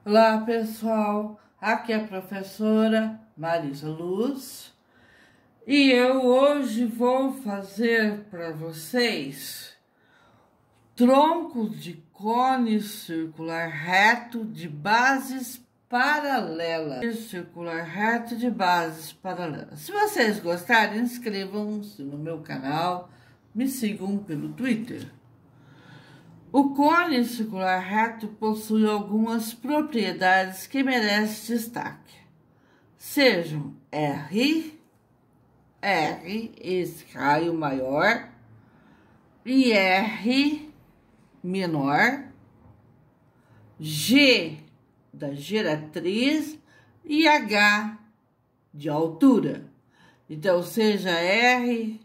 Olá pessoal, aqui é a professora Marisa Luz e eu hoje vou fazer para vocês troncos de cone circular reto de bases paralelas. Circular reto de bases paralelas. Se vocês gostarem, inscrevam-se no meu canal, me sigam pelo Twitter. O cone circular reto possui algumas propriedades que merecem destaque. Sejam R, esse raio maior, e R menor, G da geratriz e H de altura. Então, seja R,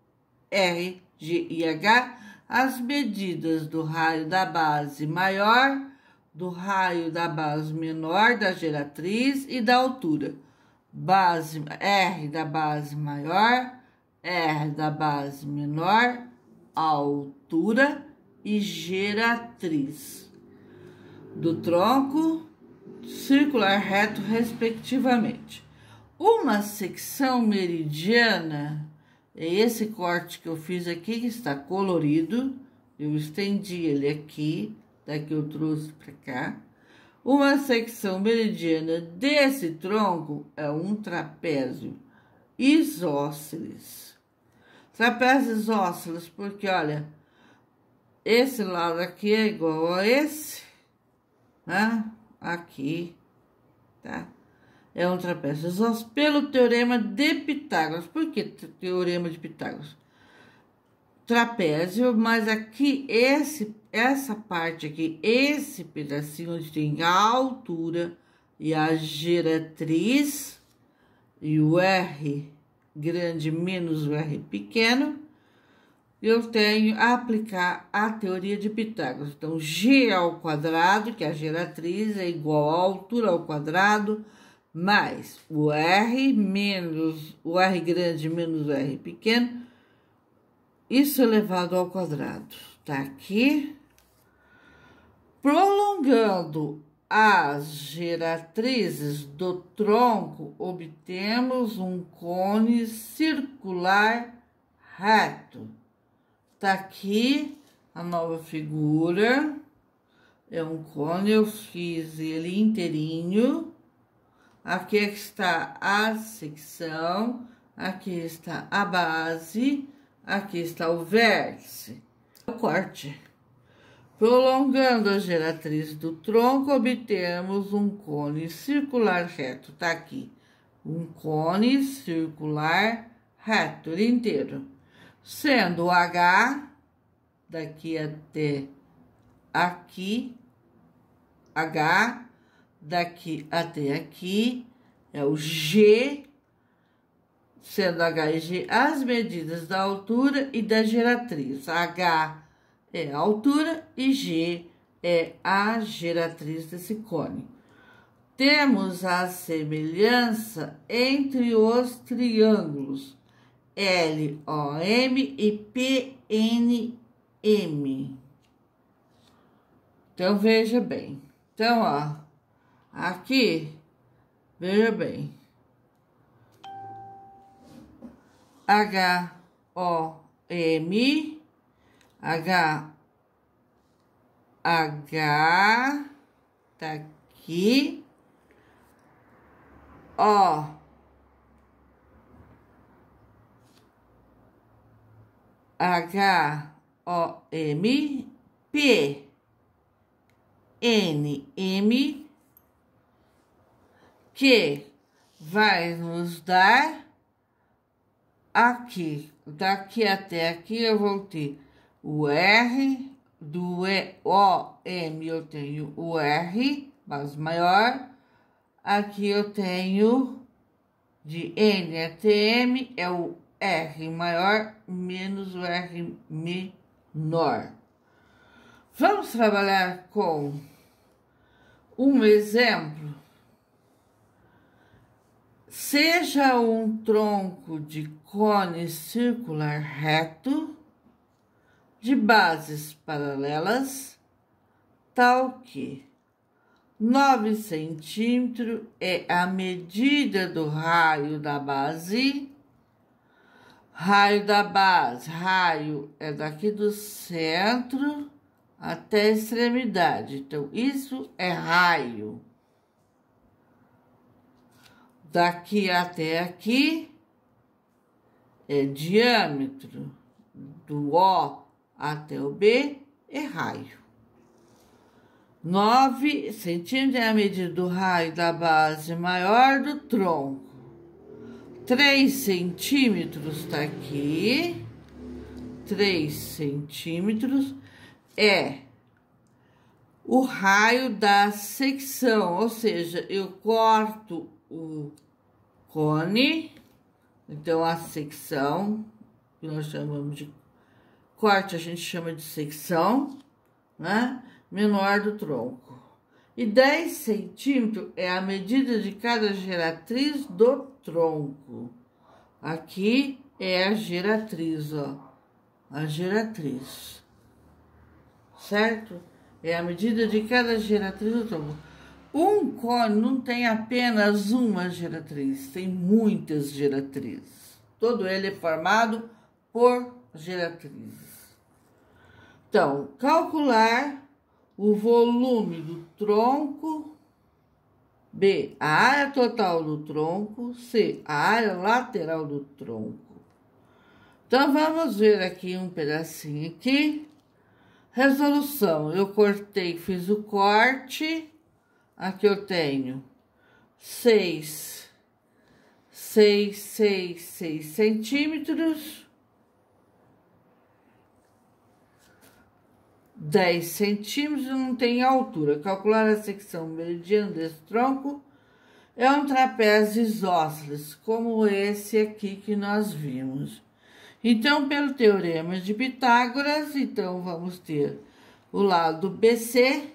G e H, as medidas do raio da base maior, do raio da base menor da geratriz e da altura. Base R da base maior, R da base menor, altura e geratriz do tronco circular reto, respectivamente. Uma secção meridiana é esse corte que eu fiz aqui, que está colorido. Eu estendi ele aqui, daqui eu trouxe para cá. Uma secção meridiana desse tronco é um trapézio isósceles. Trapézio isósceles, porque olha, esse lado aqui é igual a esse, né? Aqui, tá? É um trapézio isósceles pelo teorema de Pitágoras. Por que teorema de Pitágoras? Trapézio, mas aqui, essa parte aqui, esse pedacinho onde tem a altura e a geratriz, e o R grande menos o R pequeno, eu tenho a aplicar a teoria de Pitágoras. Então, G ao quadrado, que é a geratriz, é igual à altura ao quadrado, mais o R menos o R grande menos o R pequeno, isso elevado ao quadrado. Tá aqui. Prolongando as geratrizes do tronco, obtemos um cone circular reto. Tá aqui a nova figura. É um cone, eu fiz ele inteirinho. Aqui está a secção, aqui está a base, aqui está o vértice. O corte. Prolongando a geratriz do tronco, obtemos um cone circular reto. Tá aqui, um cone circular reto, ele inteiro. Sendo o H, daqui até aqui, H, daqui até aqui, é o G, sendo H e G as medidas da altura e da geratriz. H é a altura e G é a geratriz desse cone. Temos a semelhança entre os triângulos LOM e PNM. Então, veja bem. Então, ó, aqui, veja bem, HOM, H, tá aqui, O, HOM, P, NM, que vai nos dar aqui, daqui até aqui eu vou ter o R, do OM eu tenho o R, base maior, aqui eu tenho de N até M, é o R maior menos o R menor. Vamos trabalhar com um exemplo. Seja um tronco de cone circular reto, de bases paralelas, tal que 9 centímetros é a medida do raio da base. Raio da base, raio é daqui do centro até a extremidade. Então, isso é raio. Daqui até aqui é diâmetro. Do O até o B é raio. 9 centímetros é a medida do raio da base maior do tronco. 3 centímetros tá aqui. 3 centímetros é o raio da secção, ou seja, eu corto o cone, então a secção, que nós chamamos de corte, a gente chama de secção, né? Menor do tronco. E 10 centímetros é a medida de cada geratriz do tronco. Aqui é a geratriz, ó. A geratriz. Certo? É a medida de cada geratriz do tronco. Um cone não tem apenas uma geratriz, tem muitas geratrizes. Todo ele é formado por geratrizes. Então, calcular o volume do tronco. B, a área total do tronco. C, a área lateral do tronco. Então, vamos ver aqui um pedacinho aqui. Resolução, eu cortei, fiz o corte. Aqui eu tenho 6 centímetros. 10 centímetros não tem altura. Calcular a secção meridiana desse tronco é um trapézio isósceles, como esse aqui que nós vimos. Então, pelo teorema de Pitágoras, então vamos ter o lado BC,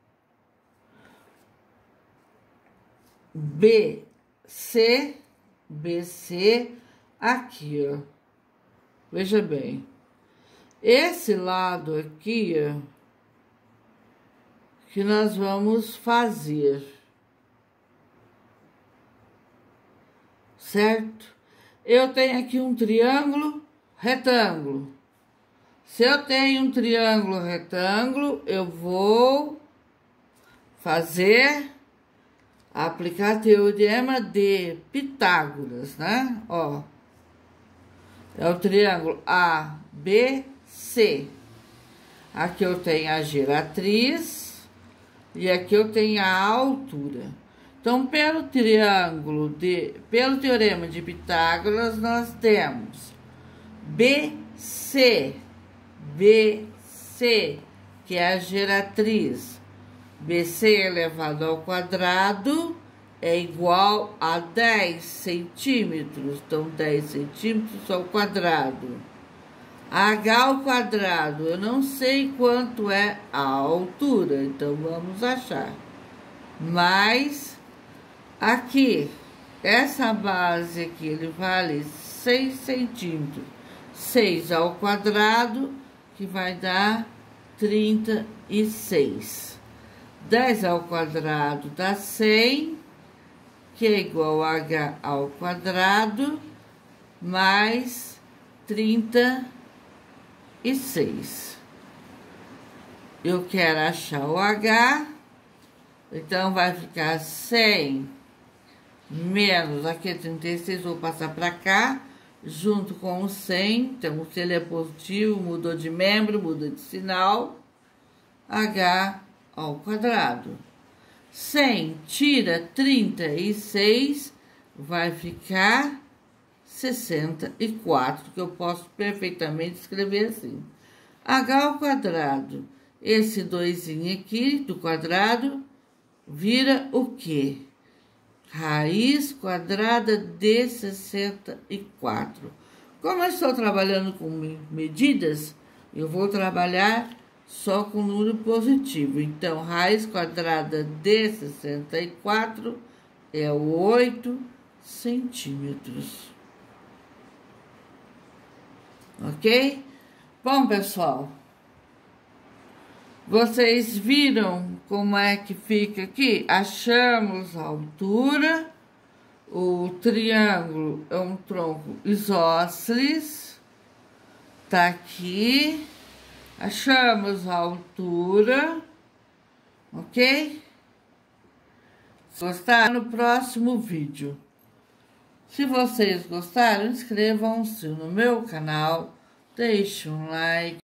BC aqui, ó. Veja bem. Esse lado aqui, ó, que nós vamos fazer, certo? Eu tenho aqui um triângulo retângulo. Se eu tenho um triângulo retângulo, eu vou aplicar teorema de Pitágoras, né? Ó, é o triângulo ABC. Aqui eu tenho a geratriz e aqui eu tenho a altura. Então, pelo teorema de Pitágoras, nós temos BC, que é a geratriz. BC elevado ao quadrado é igual a 10 centímetros. Então, 10 centímetros ao quadrado. H ao quadrado, eu não sei quanto é a altura, então vamos achar. Mas, aqui, essa base aqui, ele vale 6 centímetros. 6 ao quadrado, que vai dar 36. 10 ao quadrado dá 100, que é igual a H ao quadrado, mais 36. Eu quero achar o H, então vai ficar 100 menos, aqui é 36, vou passar para cá, junto com o 100, então se ele é positivo, mudou de membro, muda de sinal, H ao quadrado. 100 tira 36, vai ficar 64, que eu posso perfeitamente escrever assim. H ao quadrado, esse 2 aqui do quadrado, vira o quê? Raiz quadrada de 64. Como eu estou trabalhando com medidas, eu vou trabalhar só com número positivo. Então, raiz quadrada de 64 é 8 centímetros. Ok? Bom, pessoal, Vocês viram como é que fica aqui? Achamos a altura. O triângulo é um tronco isósceles. Tá aqui. Achamos a altura. Ok? Se gostaram, no próximo vídeo. Se vocês gostaram, inscrevam-se no meu canal. Deixe um like.